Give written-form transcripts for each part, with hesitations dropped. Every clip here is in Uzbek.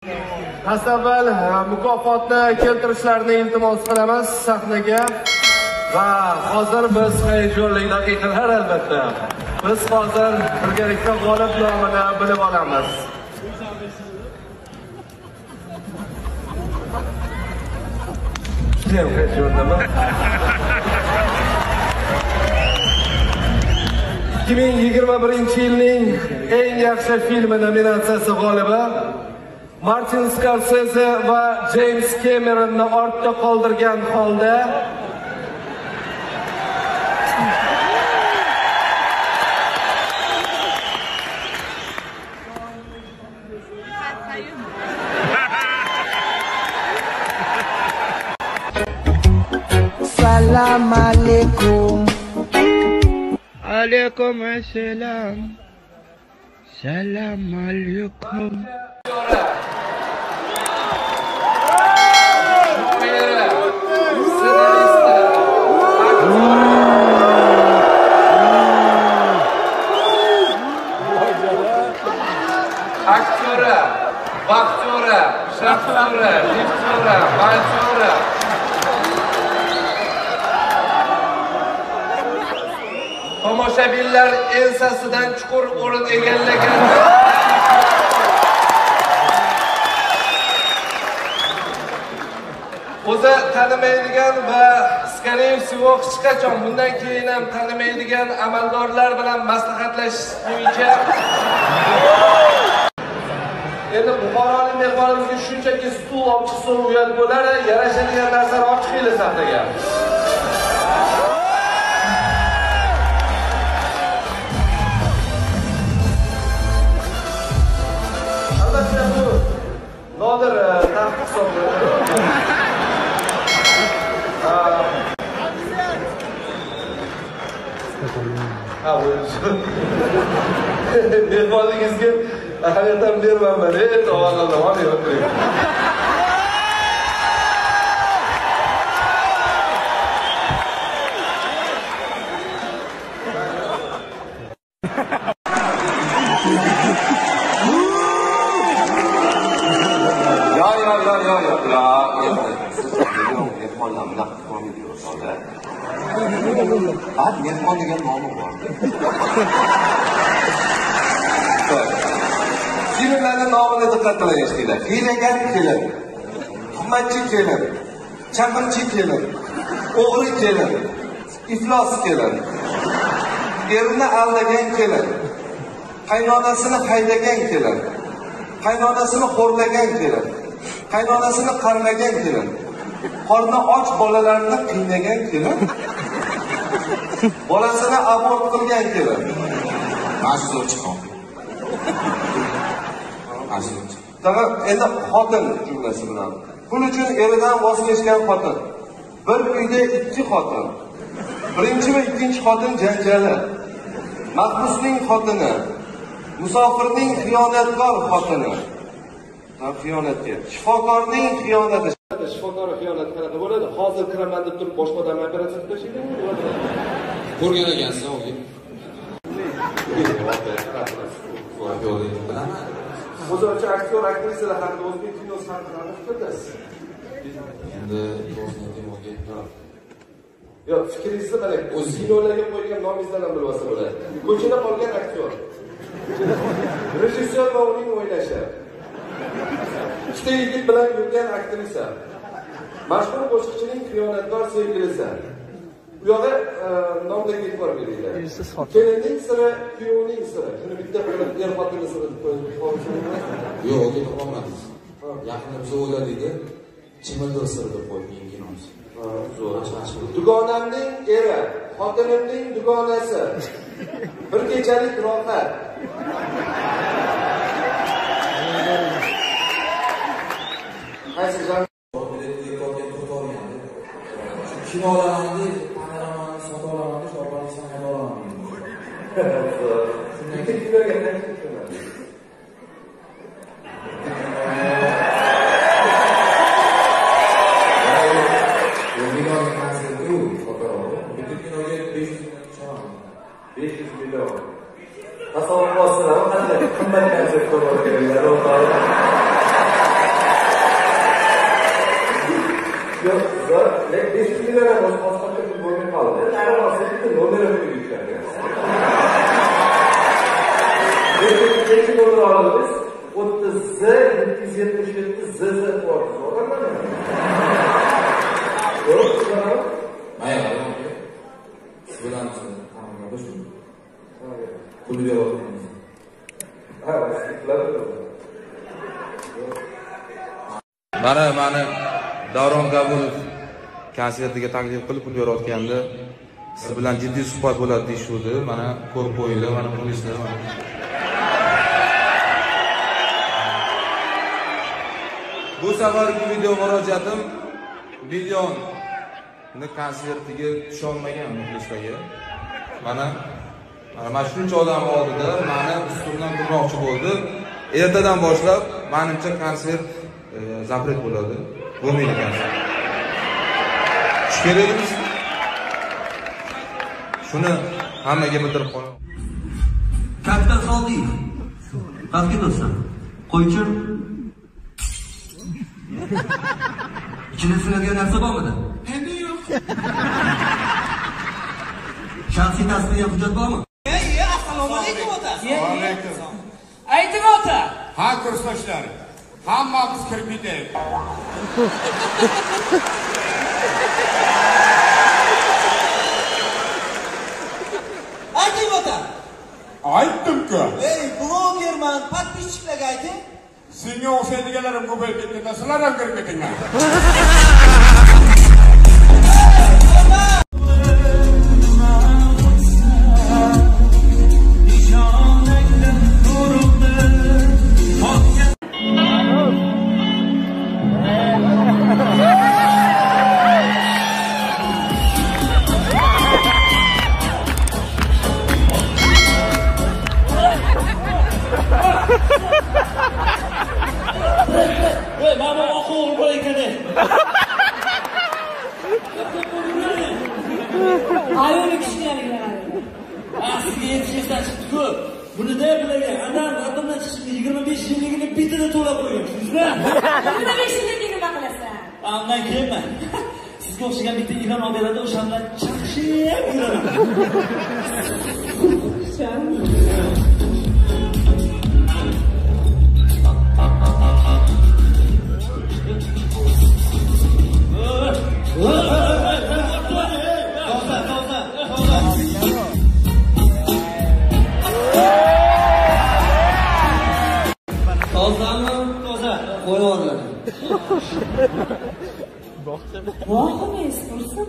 Tasavvur mukofotni keltirishlarini iltimos qilamiz sahnaga. Va hozir biz hayajonli daqiqalar albatta. Biz hozir birgalikda g'olib nomini bilib olamiz. Judayam hayajondaman. 2021-yilning eng yaxshi filmi nominatsiyasi g'olibi Martin Scorsese va James Cameronni ortda qoldirgan holda Salam alaikum. Alaikum assalam. Salam alaikum. Aktyori, baktyori, shaktyori, liftyori, baltyori. Tomoshabinlar ensasidan chuqur o'rin egallagan. O'zi tanimaydigan va skoriye всего hech qachon bundan keyin ham tanimaydigan amaldorlar bilan maslahatlashish bo'yicha endi Buxorolik mehmonimizga shunchaki stul olib chiqsa uyat bo'lar, yarashadigan narsani olib chiqinglar sahnaga. Albatta bu nodir taxt hisoblanadi. Mehmonligingizga ahamiyat ham bermayman. To'g'ridan olib o'tiring. Mehmon degan nomi bor. Filmlarning nomini diqqat bilan eshitinglar. Hiylagar kelin, tuhmatchi kelin, chaqimchi kelin, o'g'ri kelin, iflos kelin, erini aldagan kelin, qaynonasini haydagan kelin, qaynonasini xo'rlagan kelin, qaynonasini qarmagan kelin, qorni och bolalarni qiynagan kelin, bolasini abort qilgan kelin. Mashhur chiqon. Tamam, endi xotin jumlasi bilan. Pul uchun eridan voz kechgan xotin. Bir uyda ikki xotin. Birinchi va ikkinchi xotin janjali. Mahbusning xotini. Musofirning xiyonatkor xotini. Xiyonatga. Shifokorning xiyonati. Shifokor xiyonat qanaqa bo'ladi? Hozir kiraman deb turib boshqa odam operatsiya qilishadi. Ko'rgan ekansiz, o'g'lim. O'zimcha aktyor, aktrisalar haqida, o'zbek kinosi haqida fikrlasiz. Endi o'zimga yo'q, fikringizni qarang. O'z kinolarga qo'ygan nomingizdan ham bilib olsa bo'ladi. Ko'chada qolgan aktyor. Rejissyor va uning o'ynashi. Ikkita yigit bilan yurgan aktrisa. Mashhur qo'shiqchining xiyonatkor sevgilisi. Bu yoqda nomdagi e'tibor beringlar. Kelinning siri, kuyovning siri. Shuni bitta qilib er-xotinning siri deb qo'yib yo'q, o'g'lim olmadingiz. Yaqinda biz o'yladik-da, Chimildir siri deb qo'ygan kinomiz. Zo'r. Dugonamning eri, xotinimning dugonasi. Bir kechalik rohat. Qaysi jon? Kinolarni panoramani sota olaman, shortlarni sanab olaman. Shundan keyin kinoga chiqaman. Tasavvur qilsam qanday qimmat konsert ko'rib o'tirganlar. Yok, zaten 500 lira pasportta bir boyun kaldı. Nerede bahsettik de numara mı yükler yani? 500 dolar alırız. 30 Z, 777 Z var. Oradan mı? Doğru mu? Hayır, hayır. Bilan tamamladı şu. Pul beryapmiz. Ha, istiqlal. Mana Davron Kabulov konsertiga taklif qilib pul berayotganda siz bilan jiddiy suhbat bo'ladi deyishuvdi. Mana ko'rib qo'yinglar, mana muxlislar. Bu safargi video murojaatim Millionni konsertiga tusholmagan muxlislarga. Mana shuncha odam oldida mani ustundan turmoqchi bo'ldi. Ertadan boshlab menimcha konsert zapret bo'ladi. Bo'lmaydi konsert. Tush kerakmiz. Shuni hammaga bildirib qo'yaman. Katta Sodiq. Pastga do'stlar. Qo'ychi. İçine sinadigan narsa bormidi? Endi yo'q. Shaxsiy tasdiqlagan hujjat bormi? Assalomu alaykum ota. Alaykum. Ayting ota. Ha kursdoshlar. Hammamiz kirib ketaylik. Ayting ota. Aytdim-ku. Ey, blogerman, podpисчикlarga ayting. Senga o'xshaydiganlarim ko'payib ketganda sizlar ham kirib ketinglar. Mama o'qib bo'lar ekan. Ayol kishilarga. Sizga yetishdan chiqdi-ku. Buni da bilagan. Adam radamdan chiqib 25 yilligini bitida to'lab qo'ygan. Sizlar 25 yillik nima qilasan? Undan keyin sizga o'xshagan bitta ilon olganlarda o'shandan chaqishib yuraman. Vohmi istursin.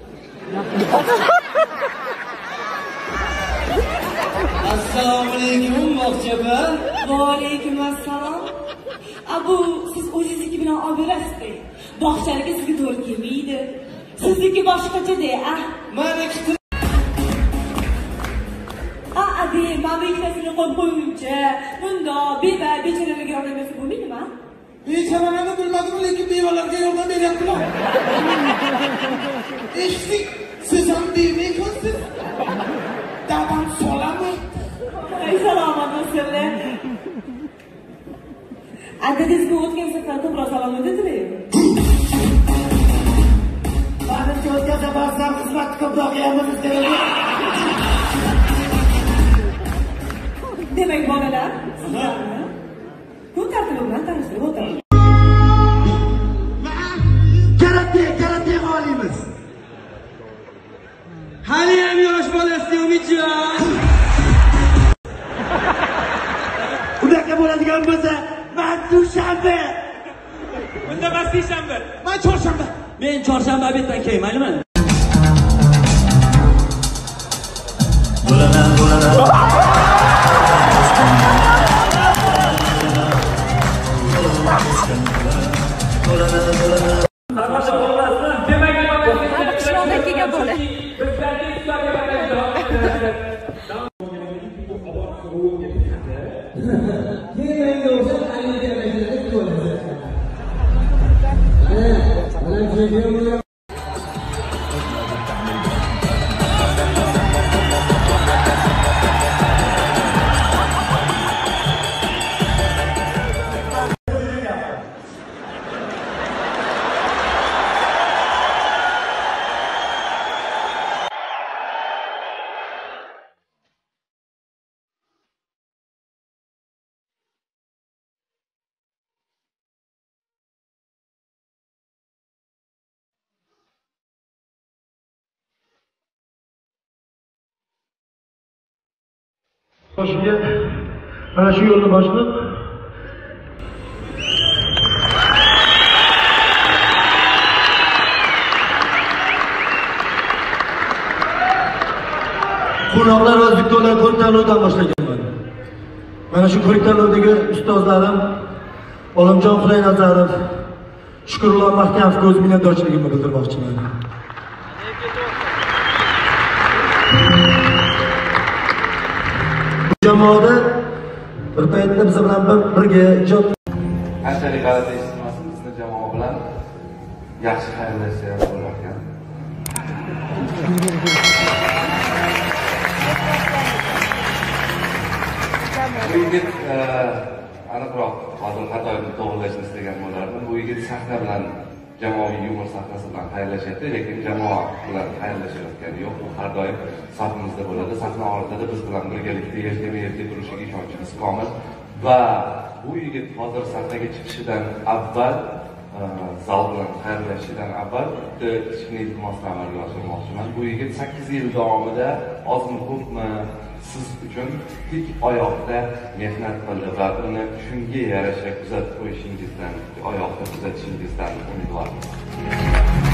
Assalomu alaykum Moqchaba. Va alaykum assalom. Abu siz o'zingizniki bilan olib berasiz. Bog'chaligi sizga to'g'ri kelmaydi. Sizniki boshqacha-da, Meniki adi, mana ikkitasini qo'yib qo'yguncha, bunda beva bechoralarga yordam bersa bo'lmaydimi? bechoralarni bilmadim, lekin bevalarga yordam beryaptilar. Eshitdik, siz ham beva ekansiz. Dadam solami? Salomat bo'lsinlar. Adadizga o'tgan safar ko'proq salomat edilar. Manimcha o'tgan safar sizlar xizmatni ko'proq qilganmisiz kerak. Demak, bolalar, sizlarni kun tartibi bilan tanishtirib o'taman. Karate g'olimiz. Hali ham yosh bolasi Umidjon. Unaqa bo'ladigan bo'lsa, men dushanba. Bunda men seshanba. Men chorshanba. Men chorshanba obeddan keyin, maylimi? Boshiga mana shu yo'lni boshlab Quvnoqlar va Viktorlar ko'rik tanlovidan boshlaganman. Mana shu ko'rik tanlovdagi ustozlarim Olimjon Qulaynazarov, Shukrullo Mahkamovga o'z minnatdorchiligimni bildirmoqchiman. Jamoada bir paytda biz bilan birga ijod qanchalik g'alati eshitmasin, bizni jamoa bilan yaxshi xayrlashsa bo'lar ekan. Bu yigit aniqroq hozir xatoyimni to'g'rilashni istagan bo'lardim. Bu yigit sahna bilan jamoaviy yumor sahnasi bilan xayrlashyapti, lekin jamoa bilan xayrlashayotgani yo'q. U har doim safimizda bo'ladi. Sahna ortida biz bilan birgalikda erta turishiga ishonchimiz komil. Va bu yigit hozir sahnaga chiqishidan avval, zal bilan xayrlashishidan avval kichkina iltimosni amalga oshirmoqchiman. Bu yigit 8 yil davomida ozmi ko'pmi siz uchun tik oyoqda mehnat qildi va uni shunga yarasha kuzatib qo'yishingizdan, oyoqda kuzatishingizdan umidvorman.